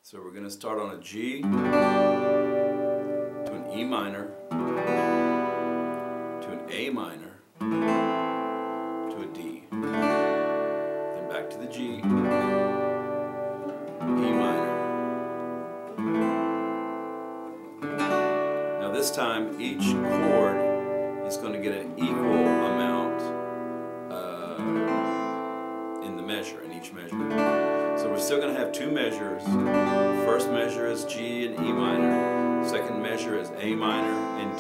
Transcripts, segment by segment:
So we're going to start on a G, to an E minor, to an A minor, to a D. Then back to the G, E minor. Now this time each chord is going to get an equal amount in the measure, in each measure. So we're still going to have two measures. First measure is G and E minor. Second measure is A minor and D.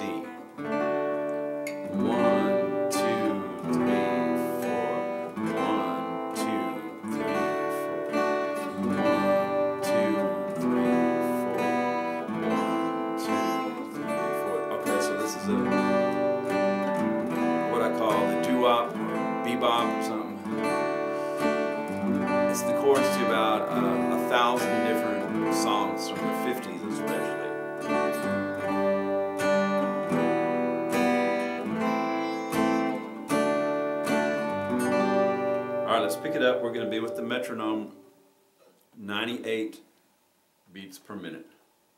1, 2, 3, 4. 1, 2, 3, 4. 1, 2, 3, 4. 1, 2, 3, 4. Okay, so this is what I call the doo-wop or bebop or something. It's the chords to about 1,000 different songs from the 50s especially. Alright, let's pick it up. We're going to be with the metronome, 98 beats per minute.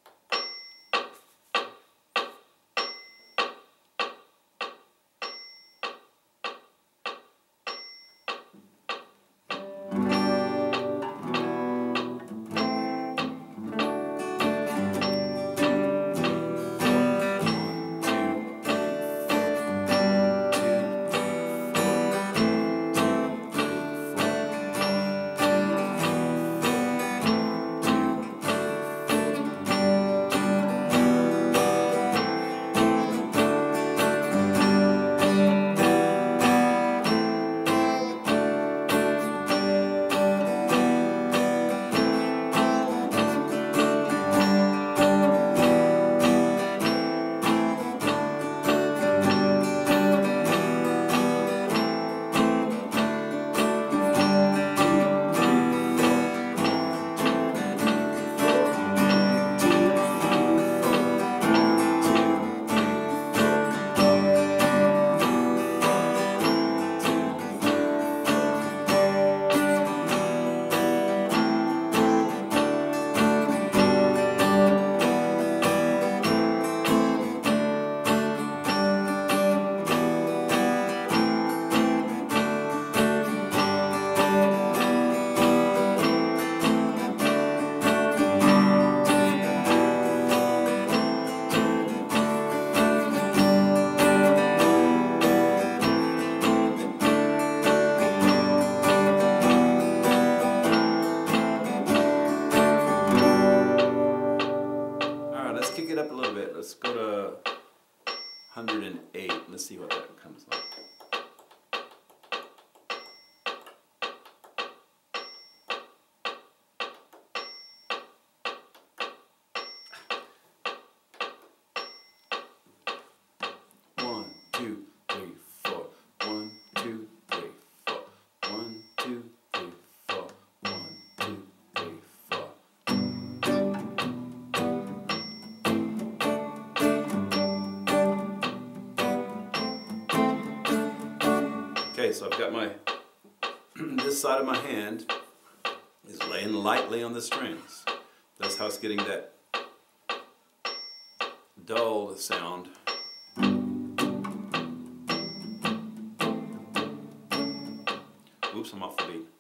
Up a little bit. Let's go to 108. Let's see what that comes like. One, two, three, four. 1, 2, 3, 4. 1, 2, 3, 4. 1, 2, 3, 4. Okay, so I've got my, this side of my hand is laying lightly on the strings. That's how it's getting that dull sound. Oops, I'm off the beat.